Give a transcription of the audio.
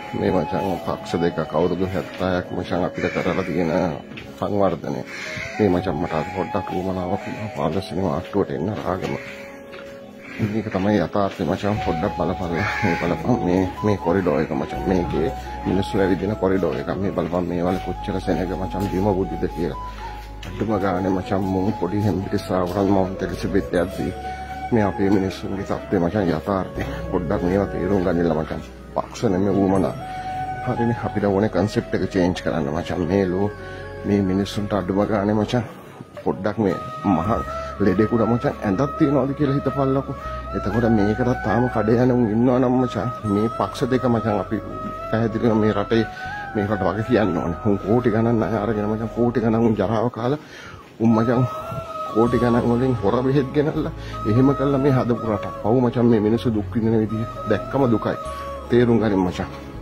මේ මචං පක්ෂ දෙක කවුරුදු 70ක් මචං අපිට කරලා තියෙන සංවර්ධනය. මේ මචං මට පොඩ්ඩක් උවමනාවක් පාද සිනමා අට්ටුවට එන්න රාගම. මේක තමයි යථාර්ථය මචං. පොඩ්ඩක් බලපන් මේ බලපන් මේ කොරිඩෝර් එක මචං. මේකේ මිනිස්සු ඇවිදින කොරිඩෝර් එක. මේ බලපන් මේ වල කොච්චර සෙනග මචං බිම බුද්ධිද කියලා. අඩුම ගානේ මචං මුන් පොඩි හැම්පිටි සාවරන් මවුන්ට් එලිසබෙත් යද්දී මේ අපේ මිනිස්සුන්ගේ තත්ත්වය මචං යථාර්ථය. පොඩ්ඩක් මේවා තේරුම් ගන්නilla මචං. පක්ෂ නෙමෙයි උවමනා. හරිනේ අපිට ඕනේ concept එක change කරන්න මචං. මේ මිනිස්සුන්ට අඩුම ගානේ මචං පොඩ්ඩක් මේ මහ ලෙඩෙකුට මචං ඇඳක් තියනවාද කියලා හිතපල්ලකෝ. එතකොට මේකට තාම කඩේ යන උන් ඉන්නවා නම් මචං මේ පක්ෂ දෙක මචං අපි පැහැදිලිව මේ රටේ මේකට වගේ කියන්න ඕනේ. උන් කෝටි ගණන් අය අරගෙන මචං කෝටි ගණන් උන් ජරාව කාලා උන් මචං කෝටි ගණන් වලින් හොර බෙහෙත් ගෙනල්ලා එහෙම කළා මේ හදපු රට. පව් මචං මේ මිනිස්සු දුක් විඳින විදිහ දැක්කම දුකයි. තේරුම් ගනින් මචං.